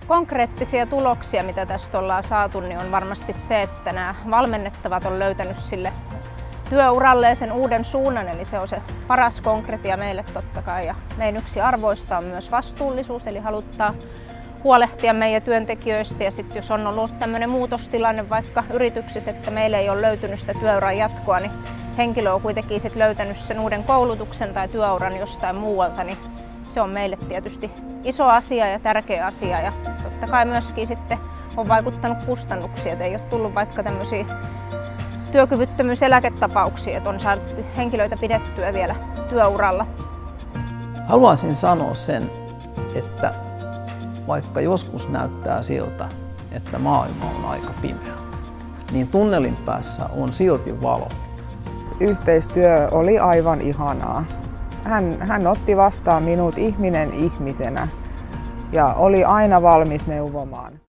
Konkreettisia tuloksia, mitä tästä ollaan saatu, niin on varmasti se, että nämä valmennettavat on löytänyt sille työuralleen sen uuden suunnan, eli se on se paras konkretia meille totta kai. Ja meidän yksi arvoista on myös vastuullisuus, eli haluttaa huolehtia meidän työntekijöistä. Ja sitten jos on ollut tämmöinen muutostilanne vaikka yrityksissä, että meillä ei ole löytynyt sitä työuran jatkoa, niin henkilö on kuitenkin sit löytänyt sen uuden koulutuksen tai työuran jostain muualta, niin se on meille tietysti iso asia ja tärkeä asia. Ja totta kai myöskin sitten on vaikuttanut kustannuksia, että ei ole tullut vaikka tämmöisiä työkyvyttömyyseläketapauksia, että on saanut henkilöitä pidettyä vielä työuralla. Haluaisin sanoa sen, että vaikka joskus näyttää siltä, että maailma on aika pimeä, niin tunnelin päässä on silti valo. Yhteistyö oli aivan ihanaa. Hän otti vastaan minut ihminen ihmisenä ja oli aina valmis neuvomaan.